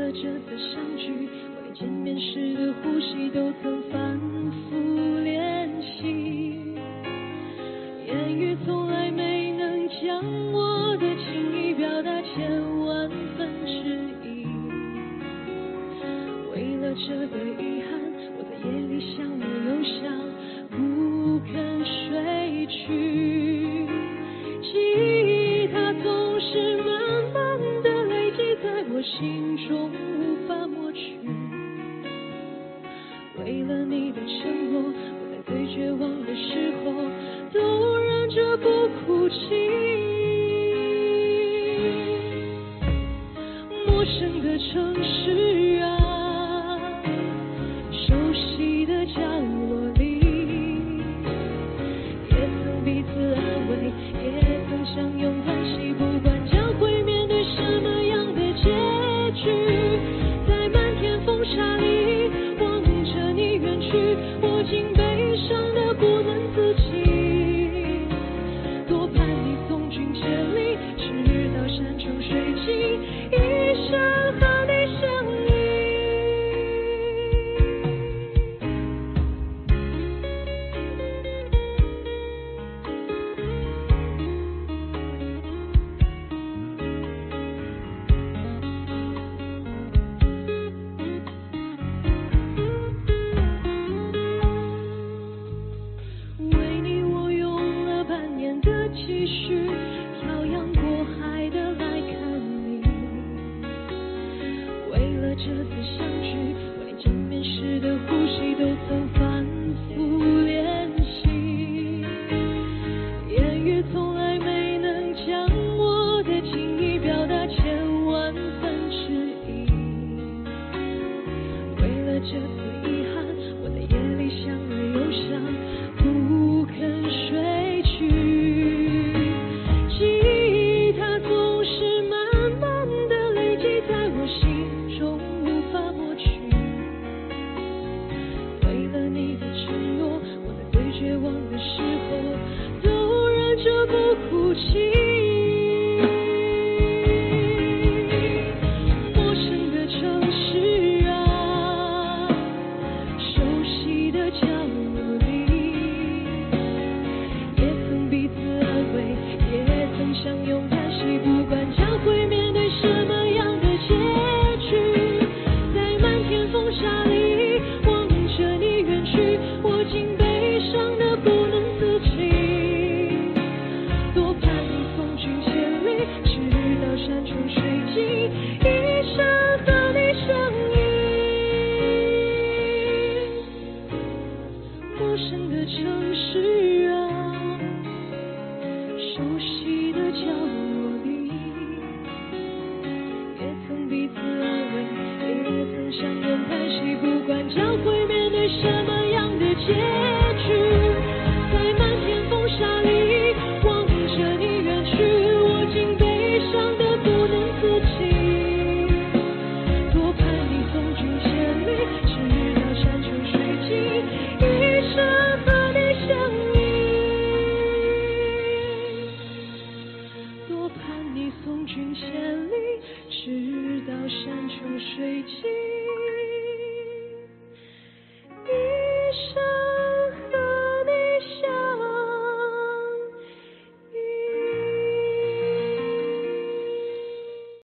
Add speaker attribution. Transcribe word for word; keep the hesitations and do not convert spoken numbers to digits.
Speaker 1: 了这次相聚，我连见面时的呼吸都曾反复练习，言语从来没能将我的情意表达千万分之一。为了这个遗憾，我在夜里想了又想，不肯睡去。记忆它总是慢慢的累积在我心中，无法抹去。为了你的承诺，我在最绝望的时候都忍着不哭泣。陌生的城市啊，熟悉的角落里，也曾彼此安慰，也曾相拥叹息，不管将会面对什么样的结局。在漫天风沙里望着你远去，我竟悲伤的不能自己。多盼你从军千里，直到山穷水尽，一生和你相依。为你我用了半年的积蓄，漂洋过海的来看你。为了这次相聚，我连见面时的呼吸都曾反复练习，言语从来没能将我的情意表达千万分之一。为了这次遗憾，我在夜里想了又想，不肯睡去。记忆它总是慢慢的累积在我心中，无法抹去。为了你的承诺，我在最绝望的时候都忍着不哭泣。陌生的城市啊，熟悉的角落里，也曾彼此安慰，也曾相拥叹息，不管将会面对什么样的结局。在漫天风沙里望着你远去，我竟悲伤的不能自己。多盼你从军千里，直到山穷水尽，一生和你相依。陌生的城市啊，熟悉的角落里，也曾彼此安慰，也曾相拥叹息，不管将会面对什么样的结局。在漫天风沙里望着你远去，我竟悲伤的不能自己。多盼你从军千里，直到山穷水尽，一生和你相依。多盼你从军千里，直到山穷水尽。